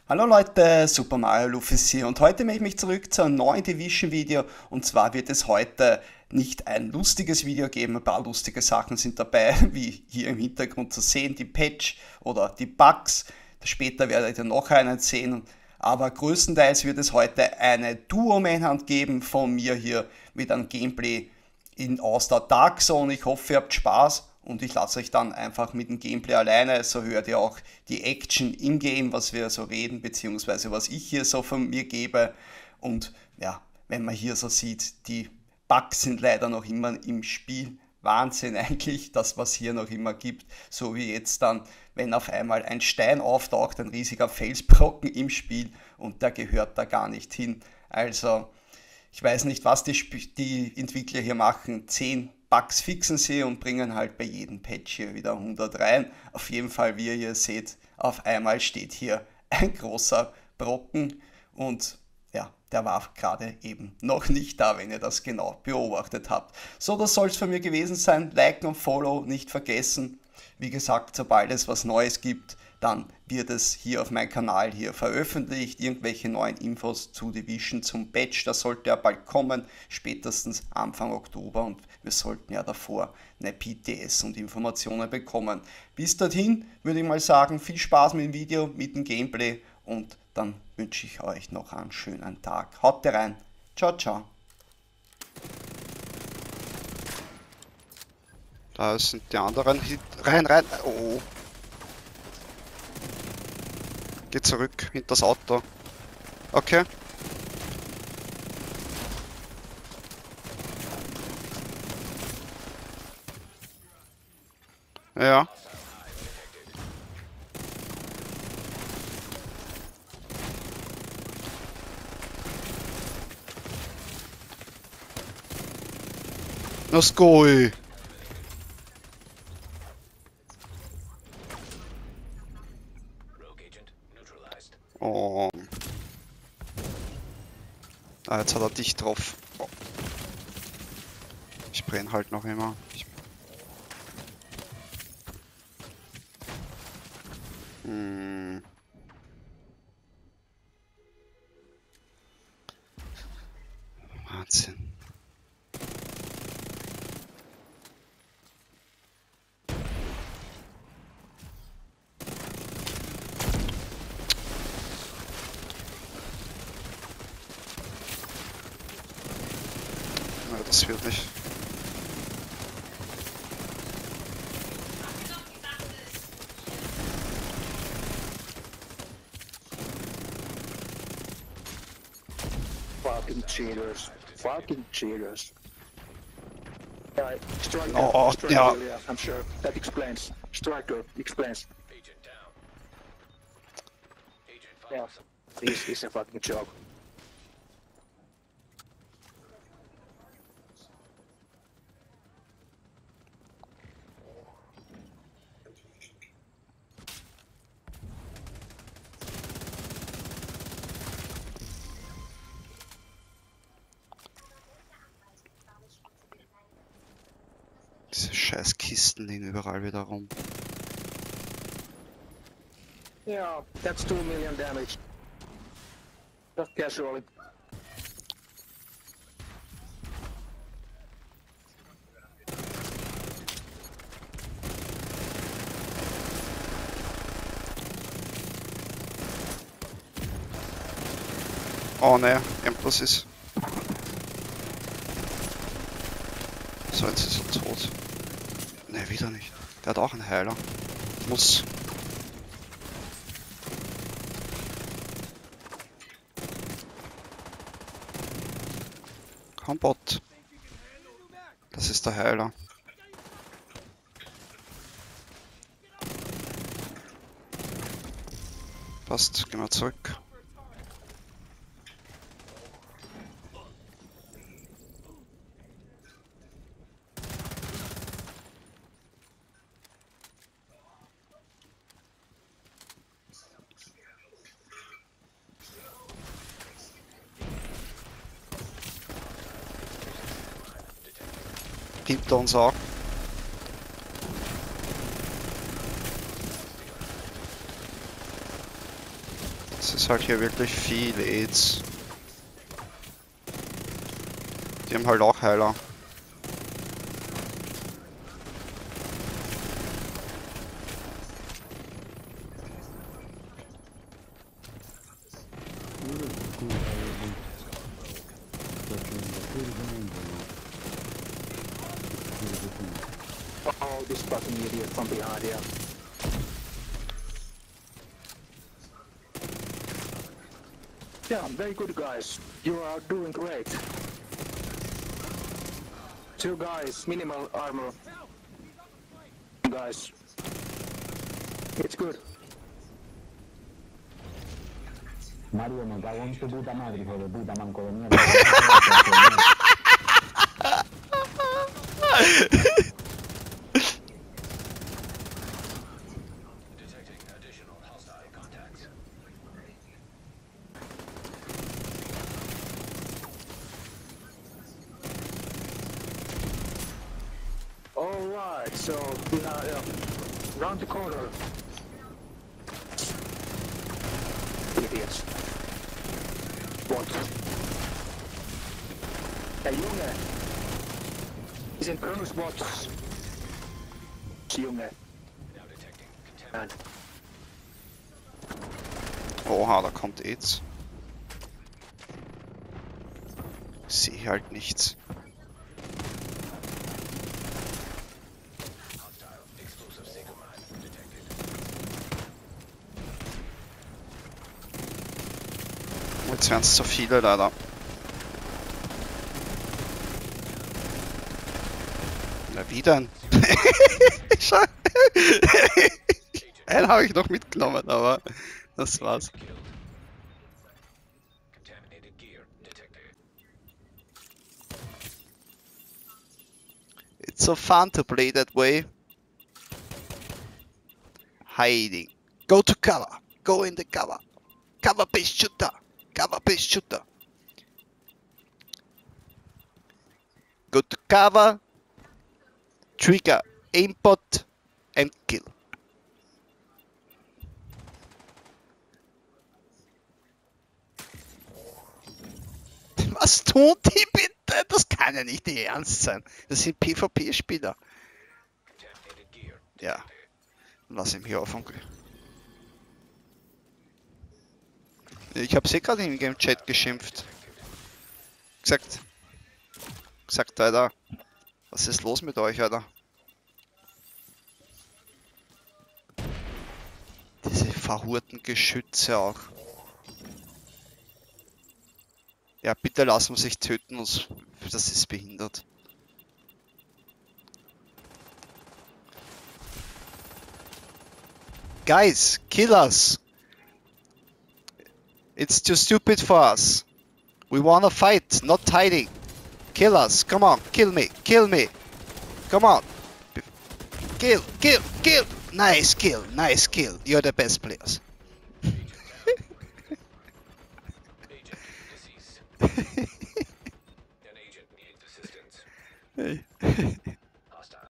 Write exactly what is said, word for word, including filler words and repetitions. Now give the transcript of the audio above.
Hallo Leute, Super Mario Luffy hier und heute melde ich mich zurück zu einem neuen Division Video und zwar wird es heute nicht ein lustiges Video geben, ein paar lustige Sachen sind dabei, wie hier im Hintergrund zu sehen, die Patch oder die Bugs, später werdet ihr noch einen sehen, aber größtenteils wird es heute eine Duo-Manhunt geben von mir hier mit einem Gameplay in aus der Dark Zone. Ich hoffe, ihr habt Spaß und ich lasse euch dann einfach mit dem Gameplay alleine. So hört ihr auch die Action im Game, was wir so reden, beziehungsweise was ich hier so von mir gebe. Und ja, wenn man hier so sieht, die Bugs sind leider noch immer im Spiel. Wahnsinn eigentlich, das was hier noch immer gibt, so wie jetzt dann, wenn auf einmal ein Stein auftaucht, ein riesiger Felsbrocken im Spiel und der gehört da gar nicht hin. Also ich weiß nicht, was die, die Entwickler hier machen. zehn Bugs fixen sie und bringen halt bei jedem Patch hier wieder hundert rein. Auf jeden Fall, wie ihr hier seht, auf einmal steht hier ein großer Brocken und ja, der war gerade eben noch nicht da, wenn ihr das genau beobachtet habt. So, das soll es von mir gewesen sein. Liken und Follow nicht vergessen. Wie gesagt, sobald es was Neues gibt, dann wird es hier auf meinem Kanal hier veröffentlicht. Irgendwelche neuen Infos zu Division, zum Patch, das sollte ja bald kommen, spätestens Anfang Oktober und wir sollten ja davor eine P T S und Informationen bekommen. Bis dorthin würde ich mal sagen, viel Spaß mit dem Video, mit dem Gameplay und dann wünsche ich euch noch einen schönen Tag. Haut rein. Ciao, ciao. Da sind die anderen. Rein, rein. Oh. Geh zurück, hinter das Auto. Okay. Ja. Let's go. Oh. Ah, jetzt hat er dich drauf. Oh. Ich brenne halt noch immer. Ich... Hm. Wahnsinn. Das wird nicht. Fucking cheaters. Fucking cheaters. Alright, Striker. Oh, oh, Striker, ja. yeah, I'm sure. That explains. Striker explains. Yeah, this is a fucking joke. Diese scheiß Kisten liegen überall wieder rum. Yeah, that's two million damage. Just casually. Oh ne, irgendwas ist. So, jetzt ist er tot. Ne, wieder nicht. Der hat auch einen Heiler. Muss. Komm, Bot. Das ist der Heiler. Passt, gehen wir zurück. Hinter uns auch. Es ist halt hier wirklich viel AIDS. Die haben halt auch Heiler. Oh, this fucking idiot from behind here. Yeah, very good guys. You are doing great. Two guys, minimal armor. Guys. It's good. Mario, me cago en tu puta madre, hijo de puta, manco de mierda. Alright, so uh, yeah, round the corner. Idiots. What? Hey Junge! Wir sind Kronosbots. Junge. Nein. Oha, da kommt AIDS. Ich sehe halt nichts. Jetzt werden es zu viele leider. Na wie denn? Schau. Einen habe ich noch mitgenommen, aber das war's. It's so fun to play that way. Hiding. Go to cover. Go in the cover. Cover based shooter. Cover based shooter. Go to cover. Trigger. Aimbot. And kill. Was tun die bitte? Das kann ja nicht ihr Ernst sein. Das sind PvP-Spieler. Ja. Lass ihn hier auf, Onkel. Ich habe sie gerade im Chat geschimpft. Gesagt. Gesagt, Alter. Was ist los mit euch, Alter? Diese verhurten Geschütze auch. Ja, bitte lassen wir sich töten, uns. Das ist behindert. Guys, kill us! It's too stupid for us. We wanna fight, not hiding. Kill us, come on, kill me, kill me. Come on. Kill, kill, kill! Nice kill, nice kill. You're the best players.